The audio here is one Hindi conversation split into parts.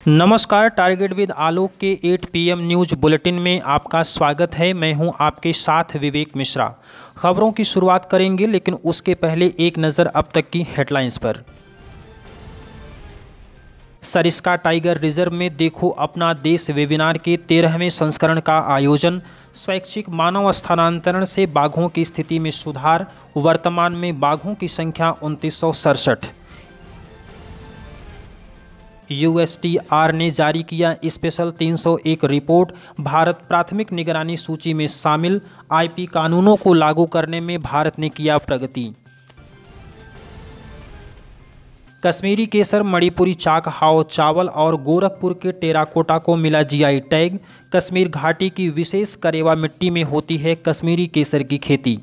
नमस्कार। टारगेट विद आलोक के 8 PM न्यूज बुलेटिन में आपका स्वागत है। मैं हूं आपके साथ विवेक मिश्रा। खबरों की शुरुआत करेंगे, लेकिन उसके पहले एक नज़र अब तक की हेडलाइंस पर। सरिस्का टाइगर रिजर्व में देखो अपना देश वेबिनार के 13वें संस्करण का आयोजन। स्वैच्छिक मानव स्थानांतरण से बाघों की स्थिति में सुधार। वर्तमान में बाघों की संख्या 2967। USTR ने जारी किया स्पेशल 301 रिपोर्ट। भारत प्राथमिक निगरानी सूची में शामिल। IP कानूनों को लागू करने में भारत ने किया प्रगति। कश्मीरी केसर, मणिपुरी चाक, हाओ चावल और गोरखपुर के टेराकोटा को मिला GI टैग। कश्मीर घाटी की विशेष करेवा मिट्टी में होती है कश्मीरी केसर की खेती।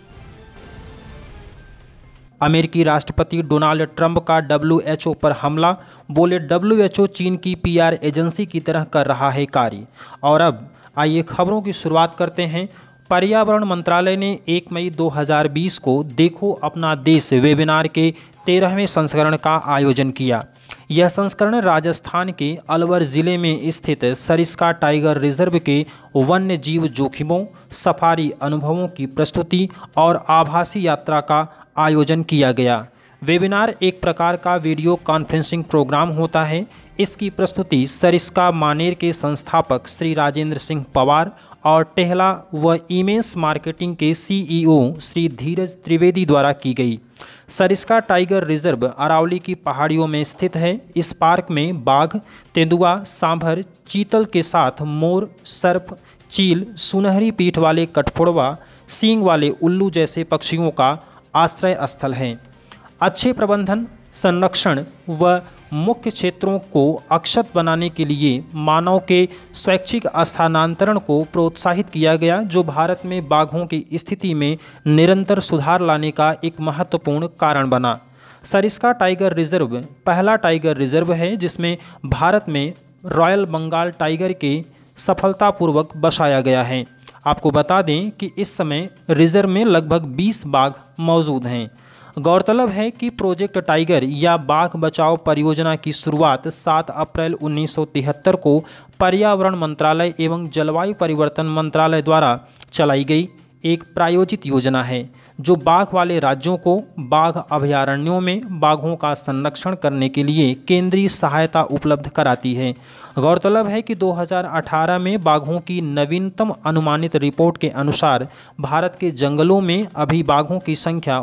अमेरिकी राष्ट्रपति डोनाल्ड ट्रंप का WHO पर हमला। बोले WHO चीन की PR एजेंसी की तरह कर रहा है कार्य। और अब आइए खबरों की शुरुआत करते हैं। पर्यावरण मंत्रालय ने 1 मई 2020 को देखो अपना देश वेबिनार के 13वें संस्करण का आयोजन किया। यह संस्करण राजस्थान के अलवर जिले में स्थित सरिस्का टाइगर रिजर्व के वन्य जीव जोखिमों, सफारी अनुभवों की प्रस्तुति और आभासी यात्रा का आयोजन किया गया। वेबिनार एक प्रकार का वीडियो कॉन्फ्रेंसिंग प्रोग्राम होता है। इसकी प्रस्तुति सरिस्का मानेर के संस्थापक श्री राजेंद्र सिंह पवार और टेहला व इमेंस मार्केटिंग के CEO श्री धीरज त्रिवेदी द्वारा की गई। सरिस्का टाइगर रिजर्व अरावली की पहाड़ियों में स्थित है। इस पार्क में बाघ, तेंदुआ, सांभर, चीतल के साथ मोर, सर्प, चील, सुनहरी पीठ वाले कठफोड़वा, सींग वाले उल्लू जैसे पक्षियों का आश्रय स्थल है। अच्छे प्रबंधन, संरक्षण व मुख्य क्षेत्रों को अक्षत बनाने के लिए मानव के स्वैच्छिक स्थानांतरण को प्रोत्साहित किया गया, जो भारत में बाघों की स्थिति में निरंतर सुधार लाने का एक महत्वपूर्ण कारण बना। सरिस्का टाइगर रिजर्व पहला टाइगर रिजर्व है जिसमें भारत में रॉयल बंगाल टाइगर के सफलतापूर्वक बसाया गया है। आपको बता दें कि इस समय रिजर्व में लगभग 20 बाघ मौजूद हैं। गौरतलब है कि प्रोजेक्ट टाइगर या बाघ बचाओ परियोजना की शुरुआत 7 अप्रैल 1973 को पर्यावरण मंत्रालय एवं जलवायु परिवर्तन मंत्रालय द्वारा चलाई गई एक प्रायोजित योजना है, जो बाघ वाले राज्यों को बाघ अभयारण्यों में बाघों का संरक्षण करने के लिए केंद्रीय सहायता उपलब्ध कराती है। गौरतलब है कि 2018 में बाघों की नवीनतम अनुमानित रिपोर्ट के अनुसार भारत के जंगलों में अभी बाघों की संख्या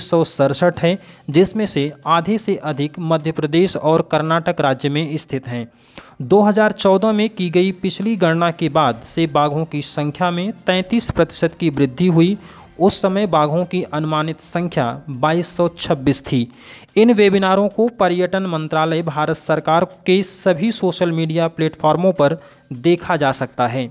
2967 है, जिसमें से आधे से अधिक मध्य प्रदेश और कर्नाटक राज्य में स्थित हैं। 2014 में की गई पिछली गणना के बाद से बाघों की संख्या में 33% की वृद्धि हुई। उस समय बाघों की अनुमानित संख्या 2226 थी। इन वेबिनारों को पर्यटन मंत्रालय, भारत सरकार के सभी सोशल मीडिया प्लेटफॉर्मों पर देखा जा सकता है।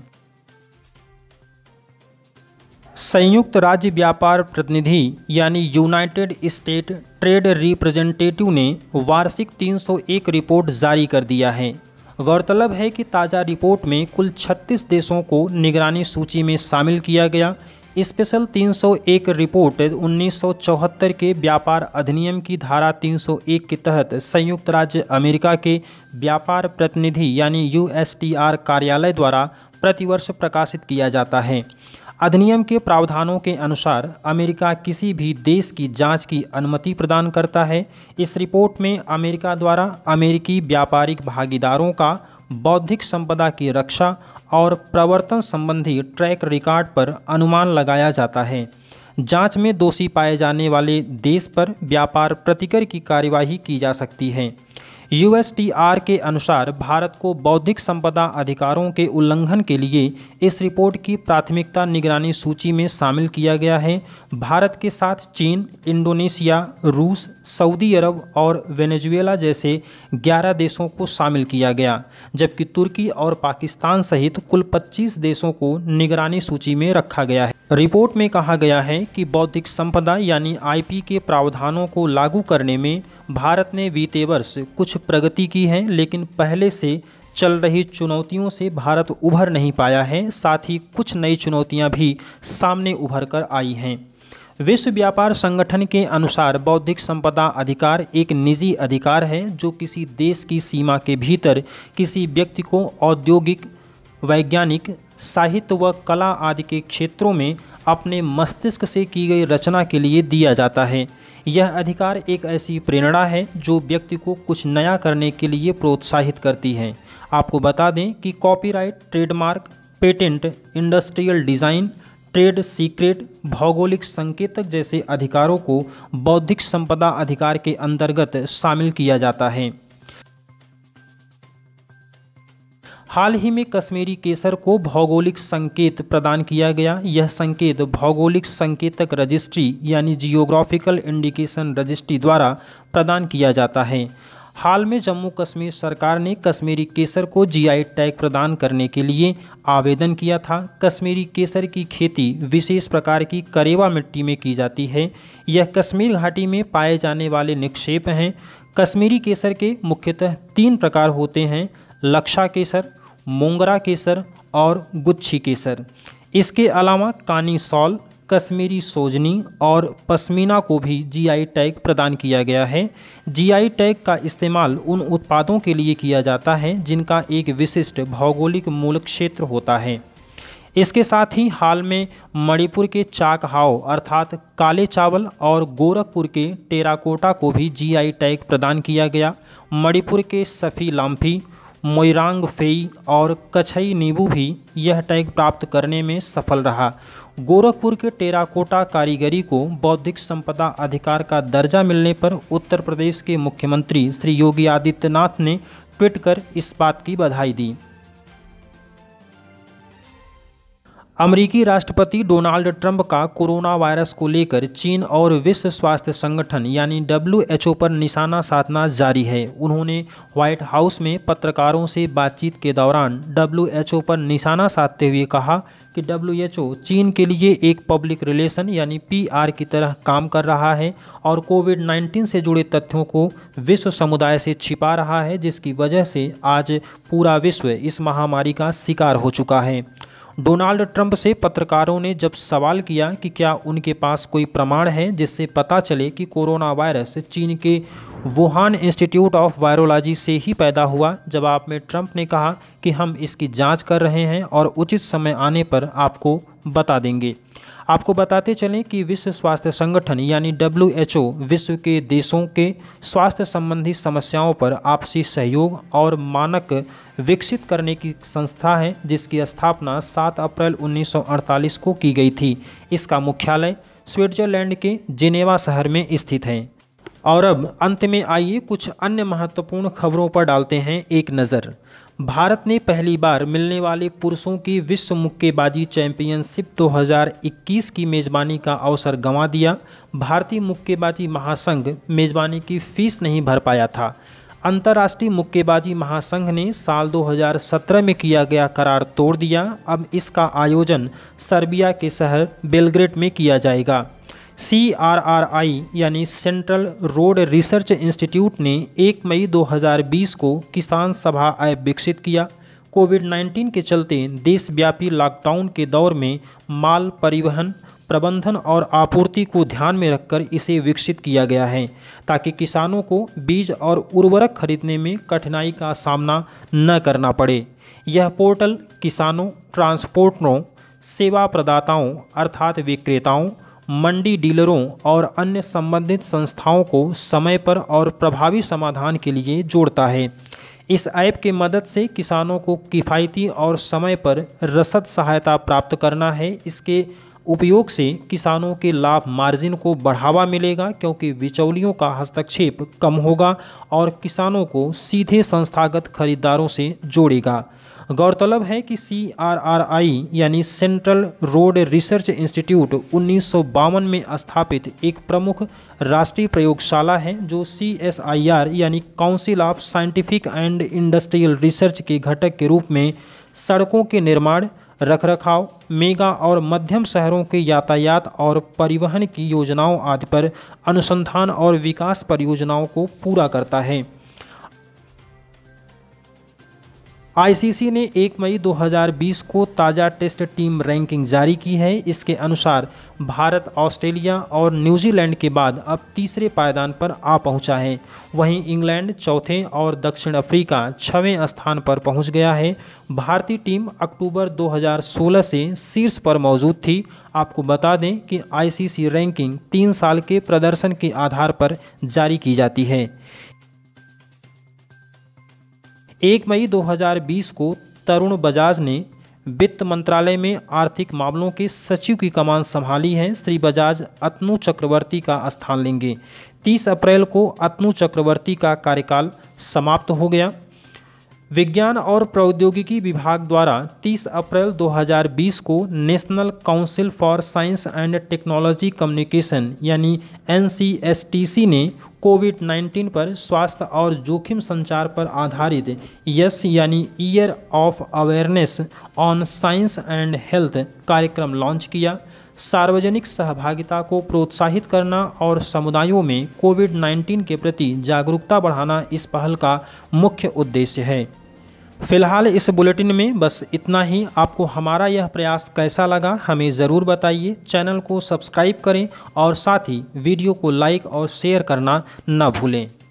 संयुक्त राज्य व्यापार प्रतिनिधि यानी यूनाइटेड स्टेट ट्रेड रिप्रेजेंटेटिव ने वार्षिक 301 रिपोर्ट जारी कर दिया है। गौरतलब है कि ताज़ा रिपोर्ट में कुल 36 देशों को निगरानी सूची में शामिल किया गया। स्पेशल 301 रिपोर्ट 1974 के व्यापार अधिनियम की धारा 301 के तहत संयुक्त राज्य अमेरिका के व्यापार प्रतिनिधि यानी USTR कार्यालय द्वारा प्रतिवर्ष प्रकाशित किया जाता है। अधिनियम के प्रावधानों के अनुसार अमेरिका किसी भी देश की जांच की अनुमति प्रदान करता है। इस रिपोर्ट में अमेरिका द्वारा अमेरिकी व्यापारिक भागीदारों का बौद्धिक संपदा की रक्षा और प्रवर्तन संबंधी ट्रैक रिकॉर्ड पर अनुमान लगाया जाता है। जांच में दोषी पाए जाने वाले देश पर व्यापार प्रतिकर की कार्यवाही की जा सकती है। USTR के अनुसार भारत को बौद्धिक संपदा अधिकारों के उल्लंघन के लिए इस रिपोर्ट की प्राथमिकता निगरानी सूची में शामिल किया गया है। भारत के साथ चीन, इंडोनेशिया, रूस, सऊदी अरब और वेनेजुएला जैसे 11 देशों को शामिल किया गया, जबकि तुर्की और पाकिस्तान सहित कुल 25 देशों को निगरानी सूची में रखा गया है। रिपोर्ट में कहा गया है कि बौद्धिक संपदा यानी IP के प्रावधानों को लागू करने में भारत ने बीते वर्ष कुछ प्रगति की है, लेकिन पहले से चल रही चुनौतियों से भारत उभर नहीं पाया है। साथ ही कुछ नई चुनौतियां भी सामने उभर कर आई हैं। विश्व व्यापार संगठन के अनुसार बौद्धिक संपदा अधिकार एक निजी अधिकार है जो किसी देश की सीमा के भीतर किसी व्यक्ति को औद्योगिक, वैज्ञानिक, साहित्य व कला आदि के क्षेत्रों में अपने मस्तिष्क से की गई रचना के लिए दिया जाता है। यह अधिकार एक ऐसी प्रेरणा है जो व्यक्ति को कुछ नया करने के लिए प्रोत्साहित करती है। आपको बता दें कि copyright, trademark, patent, industrial design, trade secret, भौगोलिक संकेतक जैसे अधिकारों को बौद्धिक संपदा अधिकार के अंतर्गत शामिल किया जाता है। हाल ही में कश्मीरी केसर को भौगोलिक संकेत प्रदान किया गया। यह संकेत भौगोलिक संकेतक रजिस्ट्री यानी जियोग्राफिकल इंडिकेशन रजिस्ट्री द्वारा प्रदान किया जाता है। हाल में जम्मू कश्मीर सरकार ने कश्मीरी केसर को जीआई टैग प्रदान करने के लिए आवेदन किया था। कश्मीरी केसर की खेती विशेष प्रकार की करेवा मिट्टी में की जाती है। यह कश्मीर घाटी में पाए जाने वाले निक्षेप हैं। कश्मीरी केसर के मुख्यतः 3 प्रकार होते हैं: लक्षा केसर, मोंगरा केसर और गुच्छी केसर। इसके अलावा कानी सॉल, कश्मीरी सोजनी और पश्मीना को भी जीआई टैग प्रदान किया गया है। जीआई टैग का इस्तेमाल उन उत्पादों के लिए किया जाता है जिनका एक विशिष्ट भौगोलिक मूल क्षेत्र होता है। इसके साथ ही हाल में मणिपुर के चाकहाओ अर्थात काले चावल और गोरखपुर के टेराकोटा को भी जीआई टैग प्रदान किया गया। मणिपुर के सफ़ी लाम्फी, मोइरांग फेई और कछई नींबू भी यह टैग प्राप्त करने में सफल रहा। गोरखपुर के टेराकोटा कारीगरी को बौद्धिक संपदा अधिकार का दर्जा मिलने पर उत्तर प्रदेश के मुख्यमंत्री श्री योगी आदित्यनाथ ने ट्वीट कर इस बात की बधाई दी। अमेरिकी राष्ट्रपति डोनाल्ड ट्रंप का कोरोना वायरस को लेकर चीन और विश्व स्वास्थ्य संगठन यानी WHO पर निशाना साधना जारी है। उन्होंने व्हाइट हाउस में पत्रकारों से बातचीत के दौरान WHO पर निशाना साधते हुए कहा कि WHO चीन के लिए एक पब्लिक रिलेशन यानी PR की तरह काम कर रहा है और कोविड-19 से जुड़े तथ्यों को विश्व समुदाय से छिपा रहा है, जिसकी वजह से आज पूरा विश्व इस महामारी का शिकार हो चुका है। डोनाल्ड ट्रंप से पत्रकारों ने जब सवाल किया कि क्या उनके पास कोई प्रमाण है जिससे पता चले कि कोरोना वायरस चीन के वुहान इंस्टीट्यूट ऑफ वायरोलॉजी से ही पैदा हुआ, जवाब में ट्रंप ने कहा कि हम इसकी जांच कर रहे हैं और उचित समय आने पर आपको बता देंगे। आपको बताते चलें कि विश्व स्वास्थ्य संगठन यानी WHO विश्व के देशों के स्वास्थ्य संबंधी समस्याओं पर आपसी सहयोग और मानक विकसित करने की संस्था है, जिसकी स्थापना 7 अप्रैल 1948 को की गई थी। इसका मुख्यालय स्विट्जरलैंड के जिनेवा शहर में स्थित है। और अब अंत में आइए कुछ अन्य महत्वपूर्ण खबरों पर डालते हैं एक नज़र। भारत ने पहली बार मिलने वाले पुरुषों की विश्व मुक्केबाजी चैंपियनशिप 2021 की मेज़बानी का अवसर गंवा दिया। भारतीय मुक्केबाजी महासंघ मेज़बानी की फीस नहीं भर पाया था। अंतर्राष्ट्रीय मुक्केबाजी महासंघ ने साल 2017 में किया गया करार तोड़ दिया। अब इसका आयोजन सर्बिया के शहर बेलग्रेड में किया जाएगा। CRRI यानी सेंट्रल रोड रिसर्च इंस्टीट्यूट ने 1 मई 2020 को किसान सभा ऐप विकसित किया। कोविड-19 के चलते देशव्यापी लॉकडाउन के दौर में माल परिवहन, प्रबंधन और आपूर्ति को ध्यान में रखकर इसे विकसित किया गया है ताकि किसानों को बीज और उर्वरक खरीदने में कठिनाई का सामना न करना पड़े। यह पोर्टल किसानों, ट्रांसपोर्टरों, सेवा प्रदाताओं अर्थात विक्रेताओं, मंडी डीलरों और अन्य संबंधित संस्थाओं को समय पर और प्रभावी समाधान के लिए जोड़ता है। इस ऐप की मदद से किसानों को किफ़ायती और समय पर रसद सहायता प्राप्त करना है। इसके उपयोग से किसानों के लाभ मार्जिन को बढ़ावा मिलेगा क्योंकि बिचौलियों का हस्तक्षेप कम होगा और किसानों को सीधे संस्थागत खरीदारों से जोड़ेगा। गौरतलब है कि CRRI यानी सेंट्रल रोड रिसर्च इंस्टीट्यूट 1952 में स्थापित एक प्रमुख राष्ट्रीय प्रयोगशाला है जो CSIR यानी council of scientific and industrial research के घटक के रूप में सड़कों के निर्माण, रखरखाव, मेगा और मध्यम शहरों के यातायात और परिवहन की योजनाओं आदि पर अनुसंधान और विकास परियोजनाओं को पूरा करता है। आईसीसी ने 1 मई 2020 को ताज़ा टेस्ट टीम रैंकिंग जारी की है। इसके अनुसार भारत, ऑस्ट्रेलिया और न्यूजीलैंड के बाद अब तीसरे पायदान पर आ पहुंचा है। वहीं इंग्लैंड चौथे और दक्षिण अफ्रीका 6वें स्थान पर पहुंच गया है। भारतीय टीम अक्टूबर 2016 से शीर्ष पर मौजूद थी। आपको बता दें कि आईसीसी रैंकिंग 3 साल के प्रदर्शन के आधार पर जारी की जाती है। 1 मई 2020 को तरुण बजाज ने वित्त मंत्रालय में आर्थिक मामलों के सचिव की कमान संभाली है। श्री बजाज अतनु चक्रवर्ती का स्थान लेंगे। 30 अप्रैल को अतनु चक्रवर्ती का कार्यकाल समाप्त हो गया। विज्ञान और प्रौद्योगिकी विभाग द्वारा 30 अप्रैल 2020 को national council for science and technology communication यानी NCSTC ने कोविड-19 पर स्वास्थ्य और जोखिम संचार पर आधारित यस यानी year of awareness on science and health कार्यक्रम लॉन्च किया। सार्वजनिक सहभागिता को प्रोत्साहित करना और समुदायों में कोविड-19 के प्रति जागरूकता बढ़ाना इस पहल का मुख्य उद्देश्य है। फिलहाल इस बुलेटिन में बस इतना ही। आपको हमारा यह प्रयास कैसा लगा हमें ज़रूर बताइए। चैनल को सब्सक्राइब करें और साथ ही वीडियो को लाइक और शेयर करना न भूलें।